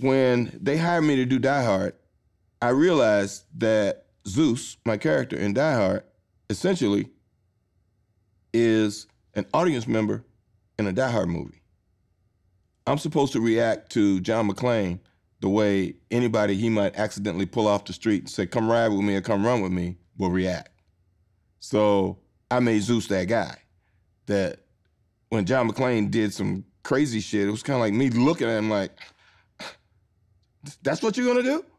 when they hired me to do Die Hard, I realized that Zeus, my character in Die Hard, essentially is an audience member in a Die Hard movie. I'm supposed to react to John McClane the way anybody he might accidentally pull off the street and say, come ride with me or come run with me, will react. So I made Zeus that guy that when John McClane did some crazy shit, it was kind of like me looking at him like, that's what you're gonna do?